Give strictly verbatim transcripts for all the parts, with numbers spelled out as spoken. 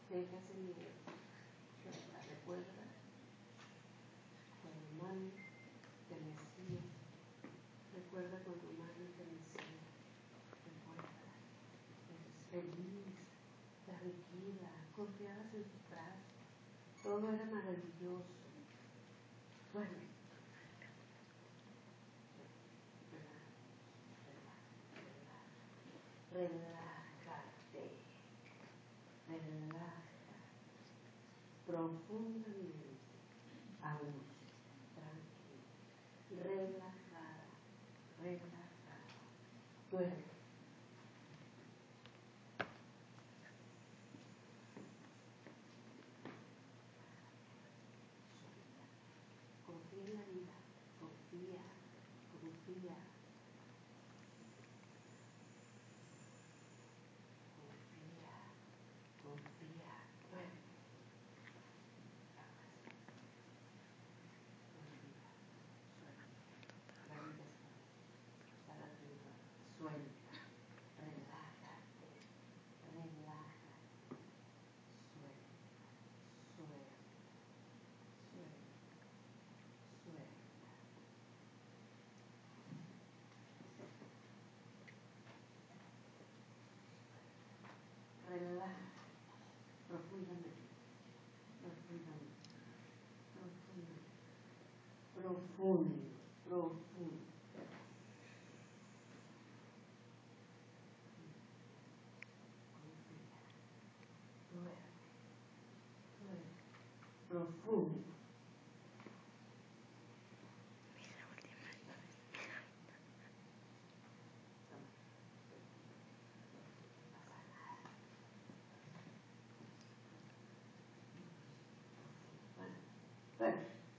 Déjase miedo. Recuerda cuando mami te mecía. Recuerda cuando mami te mecía. Recuerda. Eres feliz, tranquila, confiabas en tus brazos. Todo era maravilloso. Bueno. Relájate, relaja profundamente, aún, tranquila, relajada, relajada, duerme. Confía en la vida, confía, confía. Confía, duerme. Suelta, relájate, relájate, suelta, suelta, suelta, suelta. Relájate profundamente, profundamente, profundamente, profundo, profundo. Profundo. Bueno.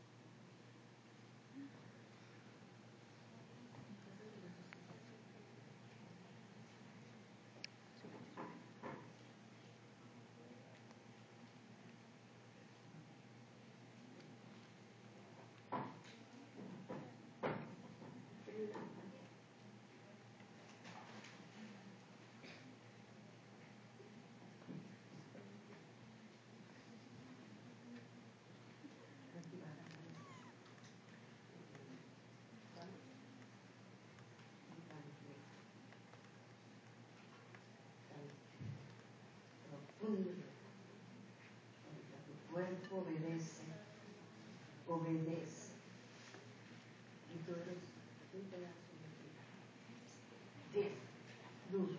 Tu cuerpo obedece, obedece. Y tú eres un pedazo de vida. Diez, duro.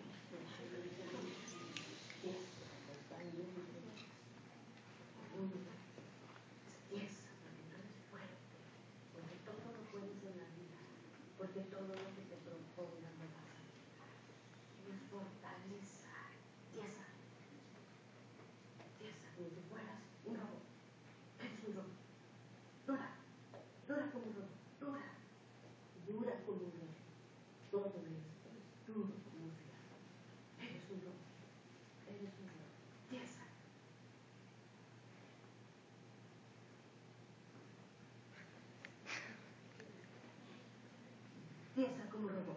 Diez, totalmente duro. Diez, porque tú eres fuerte. Porque todo lo puedes en la vida. Porque todo lo que te propongas lo vas a lograr. Y es fortaleza. Diez. Como si fueras un robot. Eres un robot. Dura. Dura como un robot. Dura. Dura como un robot. Todo esto es duro como un fierro. Eres un robot. Eres un robot. Piensa. Piensa como robot.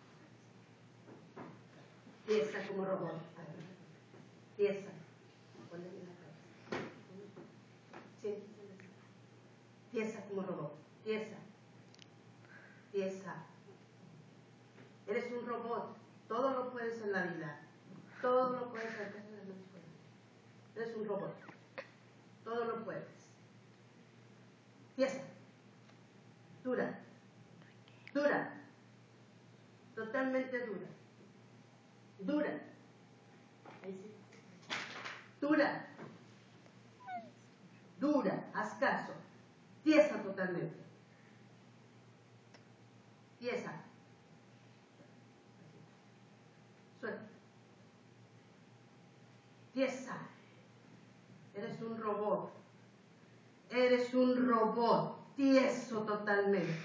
Piensa como robot. Piensa. Ponle bien la cabeza. Siéntese. Piensa como robot. Piensa. Piensa. Eres un robot. Todo lo puedes en la vida. Todo lo puedes hacer. Eres un robot. Todo lo puedes. Piensa. Dura. Dura. Totalmente dura. Dura. Dura. Dura. Haz caso. Piensa totalmente. Piensa. Suelta. Piensa. Eres un robot. Eres un robot. Tieso totalmente.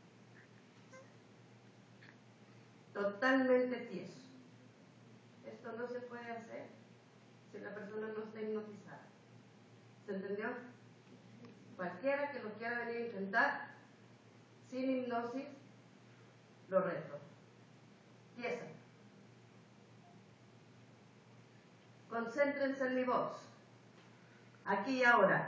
Totalmente tieso. Esto no se puede hacer si la persona no está hipnotizada. ¿Se entendió? Cualquiera que lo quiera venir a intentar, sin hipnosis, lo reto. Piensa. Concéntrense en mi voz. aquí y ahora.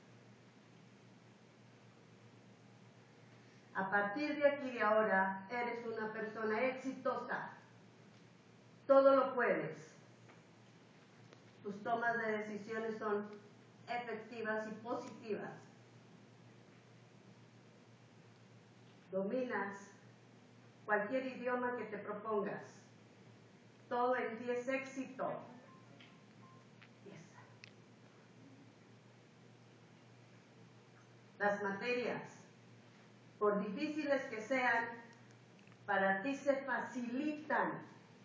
A partir de aquí y de ahora, eres una persona exitosa. Todo lo puedes. Tus tomas de decisiones son efectivas y positivas. Dominas cualquier idioma que te propongas. Todo en ti es éxito. Las materias, por difíciles que sean, para ti se facilitan.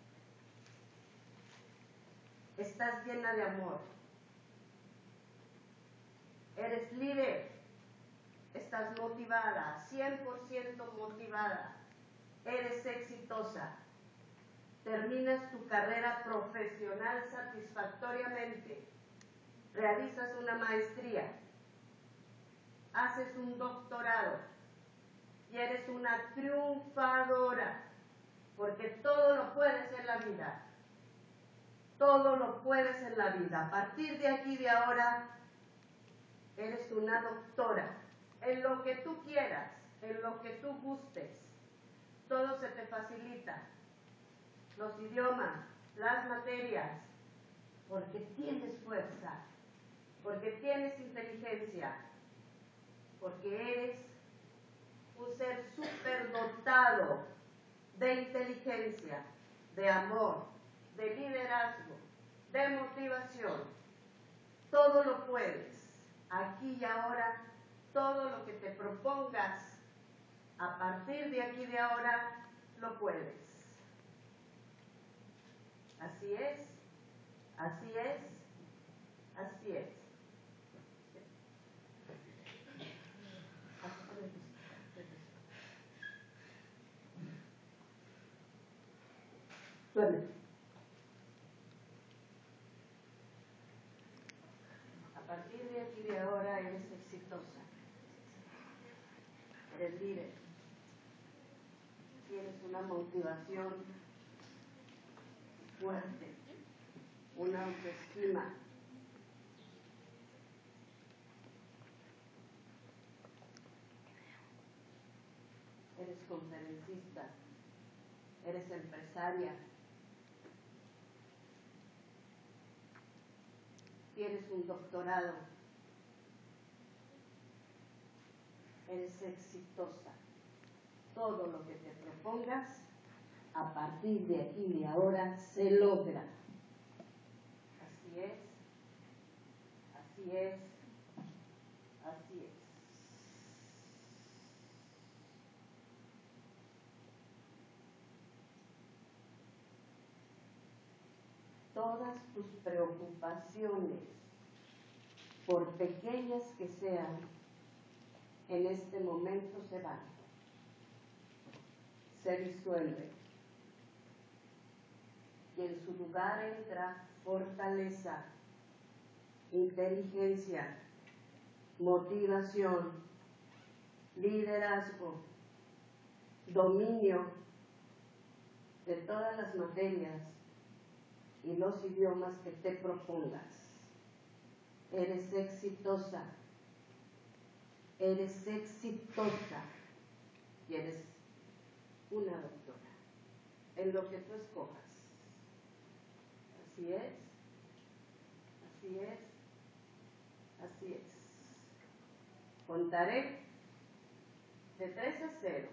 Estás llena de amor. Eres líder. Estás motivada, cien por ciento motivada. Eres exitosa. Terminas tu carrera profesional satisfactoriamente. Realizas una maestría. Haces un doctorado. Y eres una triunfadora. Porque todo lo puedes en la vida. Todo lo puedes en la vida. A partir de aquí, de ahora, eres una doctora. En lo que tú quieras, en lo que tú gustes, todo se te facilita. Los idiomas, las materias, porque tienes fuerza, porque tienes inteligencia, porque eres un ser superdotado de inteligencia, de amor, de liderazgo, de motivación. Todo lo puedes. Aquí y ahora, todo lo que te propongas, a partir de aquí y de ahora, lo puedes. Así es, así es, así es. Duerme. A partir de aquí y de ahora eres exitosa. Eres líder. Tienes una motivación fuerte, una autoestima. Eres conferencista. Eres empresaria. Tienes un doctorado. Eres exitosa. Todo lo que te propongas, a partir de aquí y de ahora, se logra. Así es, así es, así es. Todas tus preocupaciones, por pequeñas que sean, en este momento se van. Se disuelve. Y en su lugar entra fortaleza, inteligencia, motivación, liderazgo, dominio de todas las materias y los idiomas que te propongas. Eres exitosa, eres exitosa y eres una doctora en lo que tú escojas. Así es, así es, así es. Contaré de tres a cero.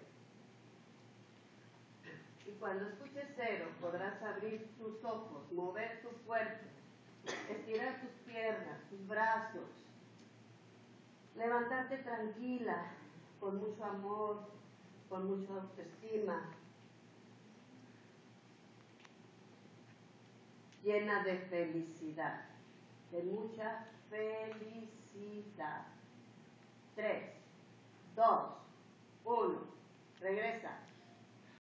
Y cuando escuches cero, podrás abrir tus ojos, mover tu cuerpo, estirar tus piernas, tus brazos, levantarte tranquila, con mucho amor, con mucha autoestima, llena de felicidad, de mucha felicidad. Tres, dos, uno, regresa.